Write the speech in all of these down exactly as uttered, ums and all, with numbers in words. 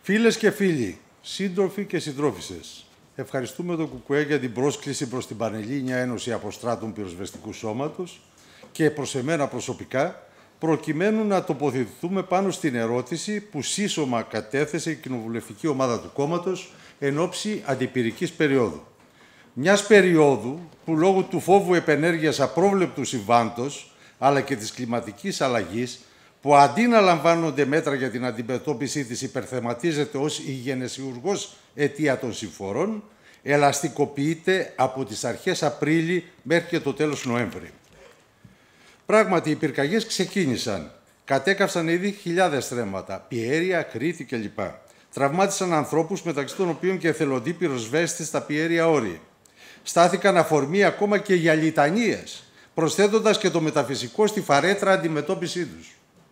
Φίλες και φίλοι, σύντροφοι και συντρόφισσες, ευχαριστούμε τον ΚΚΕ για την πρόσκληση προς την Πανελλήνια Ένωση Αποστράτων Πυροσβεστικού Σώματος και προς εμένα προσωπικά, προκειμένου να τοποθετηθούμε πάνω στην ερώτηση που σύσσωμα κατέθεσε η κοινοβουλευτική ομάδα του κόμματος εν ώψη αντιπυρικής περίοδου. Μιας περίοδου που λόγω του φόβου επενέργειας απρόβλεπτου συμβάντος, αλλά και της κλιματικής αλλαγής, που αντί να λαμβάνονται μέτρα για την αντιμετώπιση της υπερθεματίζεται ως η γενεσιουργός αιτία των συμφορών, ελαστικοποιείται από τις αρχές Απρίλη μέχρι και το τέλος Νοέμβρη. Πράγματι, οι πυρκαγιές ξεκίνησαν. Κατέκαυσαν ήδη χιλιάδες θρέμματα, πιέρια, Κρήτη κλπ. Τραυμάτισαν ανθρώπους, μεταξύ των οποίων και εθελοντοί πυροσβέστες στα πιέρια όρη. Στάθηκαν αφορμή ακόμα και για λιτανίες, προσθέτοντας και το μεταφυσικό στη φαρέτρα αντιμετώπιση τους.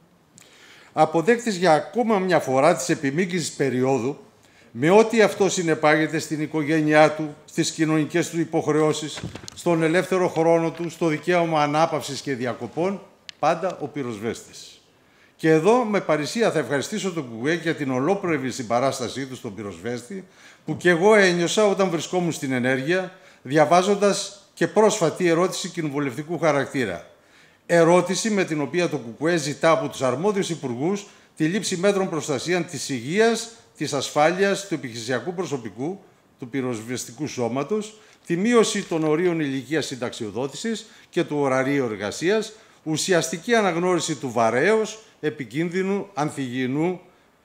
Αποδέκτης για ακόμα μια φορά της επιμήκυσης περίοδου, με ό,τι αυτό συνεπάγεται στην οικογένειά του, στις κοινωνικές του υποχρεώσεις, στον ελεύθερο χρόνο του, στο δικαίωμα ανάπαυσης και διακοπών, πάντα ο πυροσβέστης. Και εδώ με παρησία θα ευχαριστήσω τον ΚΚΕ για την ολόπλευρη συμπαράστασή του στον πυροσβέστη, που και εγώ ένιωσα όταν βρισκόμουν στην ενέργεια, διαβάζοντας και πρόσφατη ερώτηση κοινοβουλευτικού χαρακτήρα. Ερώτηση με την οποία το ΚΚΕ ζητά από τους αρμόδιους υπουργούς τη λήψη μέτρων προστασίας της υγείας, της ασφάλειας, του επιχειρησιακού προσωπικού, του πυροσβεστικού σώματος, τη μείωση των ορίων ηλικίας συνταξιοδότησης και του ωραρίου εργασίας, ουσιαστική αναγνώριση του βαρέως, επικίνδυνου, ανθυγιεινού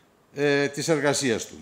ε, της εργασίας του.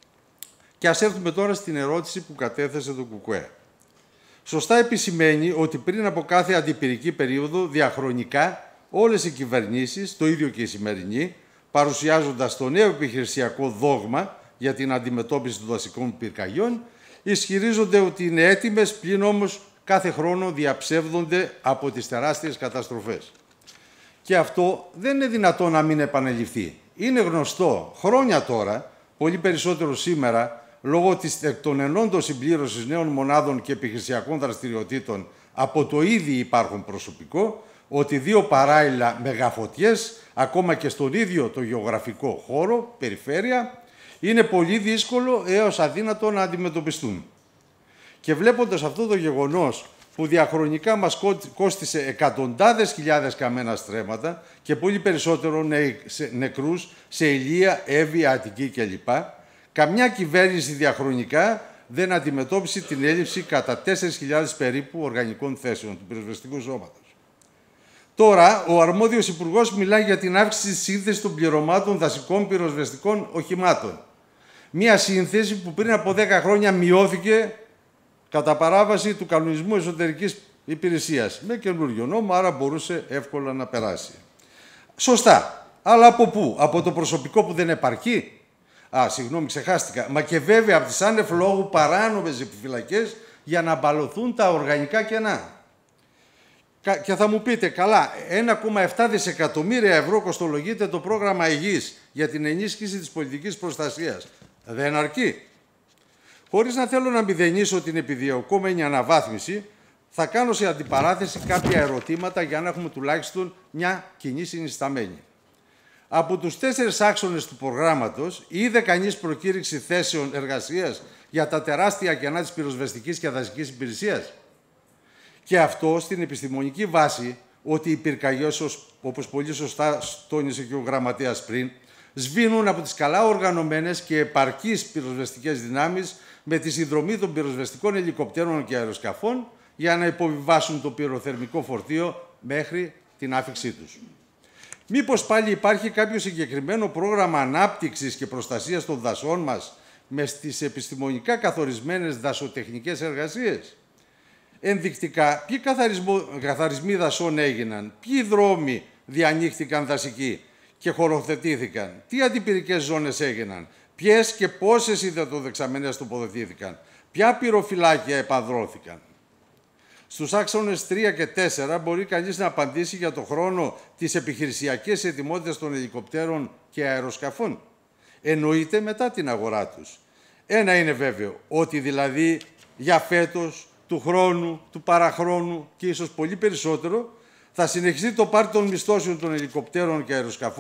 Και ας έρθουμε τώρα στην ερώτηση που κατέθεσε το ΚΚΕ. Σωστά επισημαίνει ότι πριν από κάθε αντιπυρική περίοδο, διαχρονικά, όλες οι κυβερνήσεις, το ίδιο και η σημερινή, παρουσιάζοντας το νέο επιχειρησιακό δόγμα για την αντιμετώπιση των δασικών πυρκαγιών, ισχυρίζονται ότι είναι έτοιμες, πλην όμως κάθε χρόνο διαψεύδονται από τις τεράστιες καταστροφές. Και αυτό δεν είναι δυνατό να μην επανεληφθεί. Είναι γνωστό χρόνια τώρα, πολύ περισσότερο σήμερα, λόγω της εκ των ενόντων συμπλήρωσης νέων μονάδων και επιχειρησιακών δραστηριοτήτων από το ήδη υπάρχον προσωπικό, ότι δύο παράλληλα μεγαφωτιές, ακόμα και στον ίδιο το γεωγραφικό χώρο, περιφέρεια, είναι πολύ δύσκολο έως αδύνατο να αντιμετωπιστούν. Και βλέποντας αυτό το γεγονός που διαχρονικά μας κόστισε εκατοντάδες χιλιάδες καμένα στρέμματα και πολύ περισσότερο νεκρούς σε Ηλία, Εύβοια, Αττική κλπ., καμιά κυβέρνηση διαχρονικά δεν αντιμετώπισε την έλλειψη κατά τέσσερις χιλιάδες περίπου οργανικών θέσεων του πυροσβεστικού σώματος. Τώρα, ο αρμόδιος υπουργός μιλάει για την αύξηση της σύνθεσης των πληρωμάτων δασικών πυροσβεστικών οχημάτων. Μία σύνθεση που πριν από δέκα χρόνια μειώθηκε κατά παράβαση του κανονισμού εσωτερικής υπηρεσίας. Με καινούριο νόμο, άρα μπορούσε εύκολα να περάσει. Σωστά. Αλλά από πού? Από το προσωπικό που δεν επαρκεί? Α, συγγνώμη, ξεχάστηκα. Μα και βέβαια από τις άνευ λόγου παράνομες επιφυλακές για να μπαλωθούν τα οργανικά κενά. Και θα μου πείτε, καλά, ένα κόμμα επτά δισεκατομμύρια ευρώ κοστολογείται το πρόγραμμα υγιής για την ενίσχυση της πολιτικής προστασίας. Δεν αρκεί? Χωρίς να θέλω να μηδενίσω την επιδιωκόμενη αναβάθμιση, θα κάνω σε αντιπαράθεση κάποια ερωτήματα για να έχουμε τουλάχιστον μια κοινή συνισταμένη. Από τους τέσσερις άξονες του προγράμματος, είδε κανείς προκήρυξη θέσεων εργασίας για τα τεράστια κενά της πυροσβεστικής και δασικής υπηρεσίας? Και αυτό στην επιστημονική βάση ότι οι πυρκαγιές, όπως πολύ σωστά τόνισε και ο γραμματέας πριν, σβήνουν από τις καλά οργανωμένες και επαρκείς πυροσβεστικές δυνάμεις με τη συνδρομή των πυροσβεστικών ελικοπτέρων και αεροσκαφών για να υποβιβάσουν το πυροθερμικό φορτίο μέχρι την άφιξή τους. Μήπως πάλι υπάρχει κάποιο συγκεκριμένο πρόγραμμα ανάπτυξης και προστασίας των δασών μας με στις επιστημονικά καθορισμένες δασοτεχνικές εργασίες? Ενδεικτικά, ποιοι καθαρισμοί δασών έγιναν, ποιοι δρόμοι διανοίχθηκαν δασικοί και χωροθετήθηκαν, τι αντιπυρικές ζώνες έγιναν, ποιες και πόσες υδατοδεξαμενές τοποθετήθηκαν, ποια πυροφυλάκια επανδρώθηκαν. Στους άξονες τρία και τέσσερα μπορεί κανείς να απαντήσει για το χρόνο της επιχειρησιακής ετοιμότητας των ελικοπτέρων και αεροσκαφών. Εννοείται μετά την αγορά τους. Ένα είναι βέβαιο, ότι δηλαδή για φέτος, του χρόνου, του παραχρόνου και ίσως πολύ περισσότερο, θα συνεχιστεί το πάρτι των μισθώσεων των ελικοπτέρων και αεροσκαφών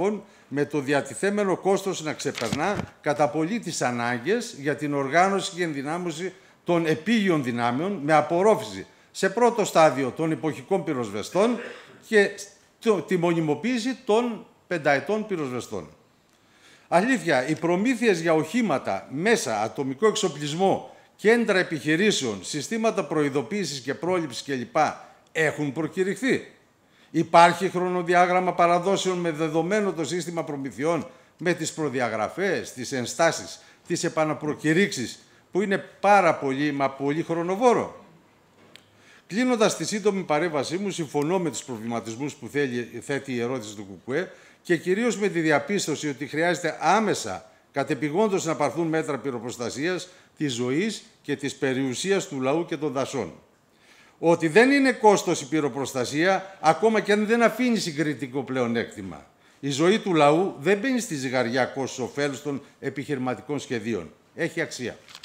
με το διατηθέμενο κόστος να ξεπερνά κατά πολύ τις ανάγκες για την οργάνωση και ενδυνάμωση των επίγειων δυνάμεων, με απορρόφηση σε πρώτο στάδιο των εποχικών πυροσβεστών και τη μονιμοποίηση των πενταετών πυροσβεστών. Αλήθεια, οι προμήθειες για οχήματα, μέσα, ατομικό εξοπλισμό, κέντρα επιχειρήσεων, συστήματα προειδοποίησης και πρόληψης κλπ. Έχουν προκηρυχθεί. Υπάρχει χρονοδιάγραμμα παραδόσεων με δεδομένο το σύστημα προμηθειών, με τις προδιαγραφές, τις ενστάσεις, τις επαναπροκηρύξεις, που είναι πάρα πολύ, μα πολύ χρονοβόρο. Κλείνοντας τη σύντομη παρέμβασή μου, συμφωνώ με τους προβληματισμούς που θέλει, θέτει η ερώτηση του ΚΚΕ και κυρίως με τη διαπίστωση ότι χρειάζεται άμεσα, κατεπηγόντως, να πάρθουν μέτρα πυροπροστασίας της ζωής και της περιουσίας του λαού και των δασών. Ότι δεν είναι κόστος η πυροπροστασία, ακόμα και αν δεν αφήνει συγκριτικό πλεονέκτημα. Η ζωή του λαού δεν μπαίνει στη ζυγαριά κόστος ωφέλους των επιχειρηματικών σχεδίων. Έχει αξία.